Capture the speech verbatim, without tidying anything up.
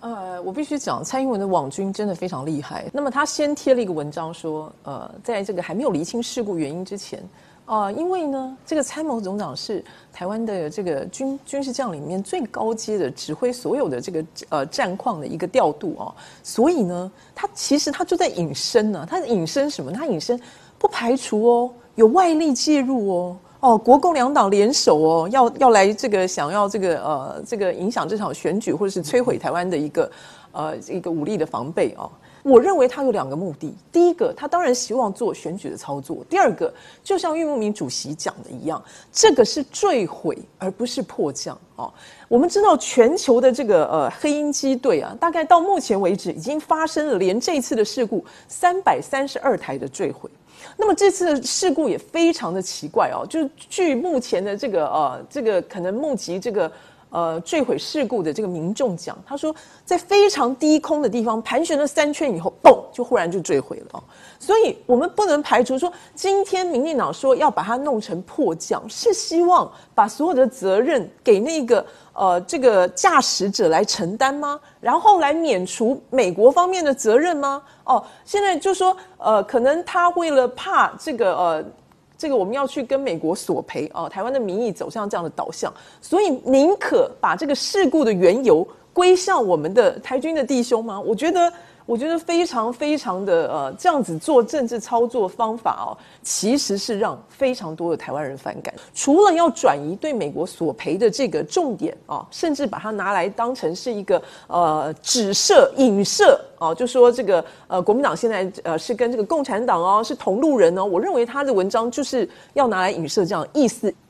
呃，我必须讲，蔡英文的网军真的非常厉害。那么他先贴了一个文章说，呃，在这个还没有厘清事故原因之前，呃，因为呢，这个参谋总长是台湾的这个军军事将领里面最高阶的，指挥所有的这个呃战况的一个调度哦，所以呢，他其实他就在引申呢、啊，他引申什么？他引申不排除哦有外力介入哦。哦，国共两党联手哦，要要来这个想要这个呃这个影响这场选举，或者是摧毁台湾的一个呃一个武力的防备哦。我认为他有两个目的，第一个，他当然希望做选举的操作；第二个，就像郁慕明主席讲的一样，这个是坠毁而不是迫降哦。我们知道全球的这个呃黑鹰机队啊，大概到目前为止已经发生了连这次的事故三百三十二台的坠毁。那么这次的事故也非常的奇怪哦，就是据目前的这个呃这个可能目击这个呃坠毁事故的这个民众讲，他说在非常低空的地方盘旋了三圈以后，嘣，就忽然就坠毁了哦。所以我们不能排除说，今天民进党说要把它弄成迫降，是希望把所有的责任给那个呃这个驾驶者来承担吗？然后来免除美国方面的责任吗？哦，现在就说呃，可能他为了怕这个呃。这个我们要去跟美国索赔哦，台湾的民意走向这样的导向，所以宁可把这个事故的缘由归向我们的台军的弟兄吗？我觉得，我觉得非常非常的呃，这样子做政治操作方法哦，其实是让非常多的台湾人反感。除了要转移对美国索赔的这个重点啊、哦，甚至把它拿来当成是一个呃指涉、影射。哦，就说这个呃，国民党现在呃是跟这个共产党哦是同路人哦，我认为他的文章就是要拿来影射这样意思。